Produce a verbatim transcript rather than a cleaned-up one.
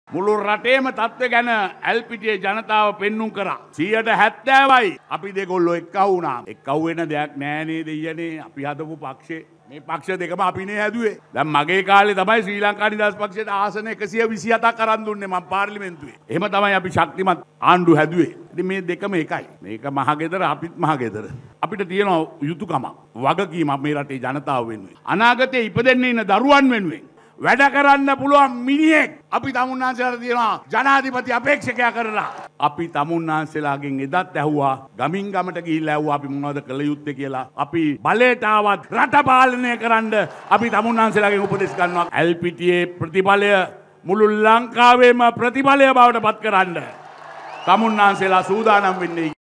මුළු රටේම තත්ත්වය ගැන ඇල්පිටියේ ජනතාව පෙන්නුම් කරා. සියයට හැත්තෑවයි අපි දෙගොල්ලෝ එක්කහු වුණා. එක්කහු වෙන දෙයක් නෑ නේ දෙයියනේ. අපි හදපු පක්ෂේ මේ පක්ෂ දෙකම අපිනේ හැදුවේ. දැන් මගේ කාලේ තමයි ශ්‍රී ලංකා නිදහස් පක්ෂයට ආසන එකසිය විසි හතක් අරන් දුන්නේ මම පාර්ලිමේන්තුවේ. එහෙම තමයි අපි ශක්තිමත් ආණ්ඩු හැදුවේ. ඉතින් මේ දෙකම එකයි. මේක මහගෙදර අපිත් මහගෙදර. අපිට තියෙන යුතුයකම වගකීමක් මේ රටේ ජනතාව වෙනුවෙන්. අනාගතේ ඉපදෙන්න ඉන්න දරුවන් වෙනුවෙන් වැඩ කරන්න පුළුවන් මිනිහෙක් අපි තමුන්නාන්සේලාට තියෙනවා ජනාධිපති අපේක්ෂකයා කරලා. අපි තමුන්නාන්සේලාගෙන් එදත් ඇහුවා ගමින් ගමට ගිහිල්ලා ඇහුවා අපි මොනවද කළ යුත්තේ කියලා. අපි බලයට ආවත් රට පාලනය කරන්න අපි තමුන්නාන්සේලාගෙන් උපදෙස් ගන්නවා. ඇල්පිටියේ ප්‍රතිඵලය මුළු ලංකාවේම ප්‍රතිඵලය බවට පත් කරන්න තමුන්නාන්සේලා සූදානම් වෙන්නේ.